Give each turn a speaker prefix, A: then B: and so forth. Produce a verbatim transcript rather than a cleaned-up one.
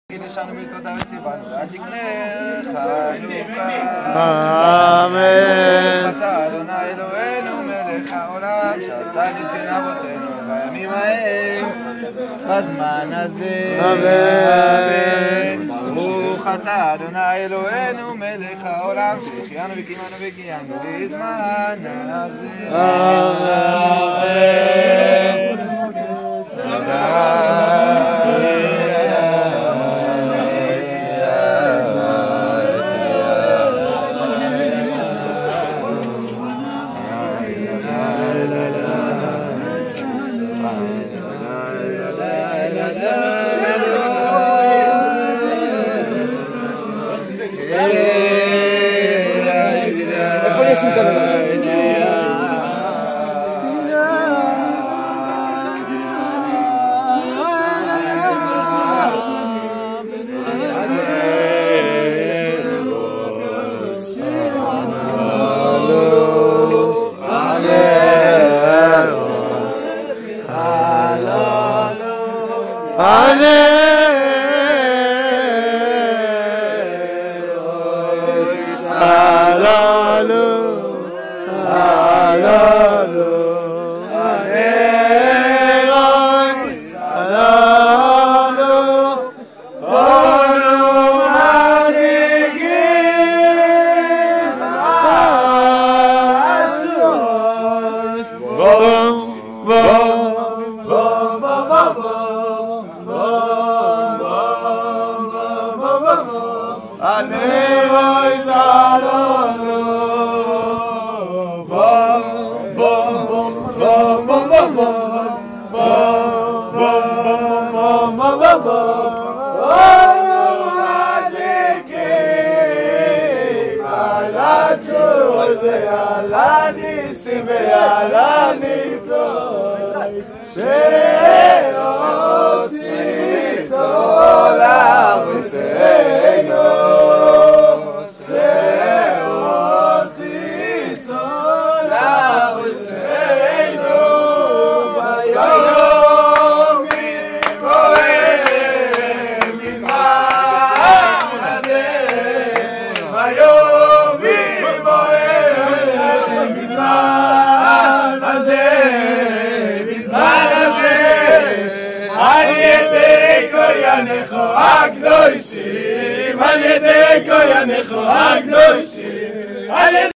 A: קידשנו מצוותיו וציוונו ועד תקנה חנוכה.
B: אמן.
A: אתה אדוני אלוהינו מלך העולם שעשה ניסים אבותינו בימים ההם בזמן הזה.
B: אמן.
A: ברוך אתה אדוני אלוהינו מלך העולם שהחיינו וקיימנו והגיענו בזמן הזה.
B: הקדושים, על ידי כל הנכו הקדושים, על ידי